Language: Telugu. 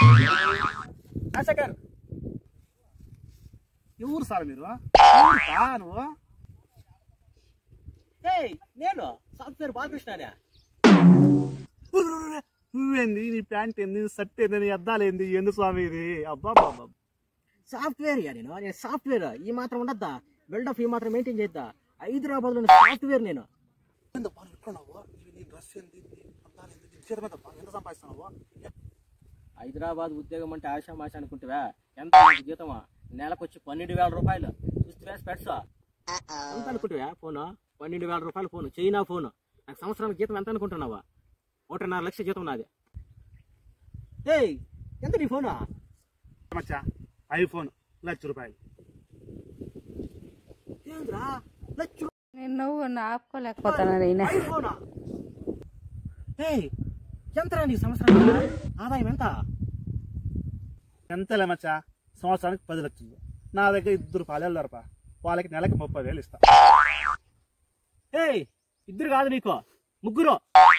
శేఖర్ ఎవరు సార్ మీరు? నువ్వు? నేను సాఫ్ట్వేర్ బాలకృష్ణనే. నువ్వేంది? నీ ప్యాంట్ ఏంది, షర్ట్ ఏంది, నీ అద్దాలు ఏంది, ఎందుకు స్వామి ఇది? అబ్బా బాబా సాఫ్ట్వేర్ నేను సాఫ్ట్వేర్ ఈ మాత్రం ఉండద్దా? బిల్డప్ ఈ మాత్రం మెయింటైన్ చేద్దా? హైదరాబాద్ లో సాఫ్ట్వేర్ నేను. ఎంత సంపాదిస్తున్నావు? హైదరాబాద్ ఉద్యోగం అంటే ఆశామాష అనుకుంటావా? ఎంత జీతమా? నెలకొచ్చి 12,000 రూపాయలు. చూస్తే స్పెట్స్ ఎంత అనుకుంటావా? ఫోను 12,000 రూపాయలు ఫోను, చైనా ఫోను. నాకు సంవత్సరానికి జీతం ఎంత అనుకుంటున్నావా? 1.5 లక్షల జీతం నాది. ఎంత నీ ఫోనా? మచ్చా ఐఫోన్ ₹1,00,000. ఏంద్రా లక్ష? నేను నువ్వు ఆపుకోలేకపోతున్నా. ఎంతరా నీ సంవత్సరానికి ఆదాయం? ఎంతలే మచ్చా, సంవత్సరానికి 10 లక్షలు. నా దగ్గర 2 పాలేళ్ళు దొరప, వాళ్ళకి నెలకి 30,000 ఇస్తా. 2 కాదు నీకు 3.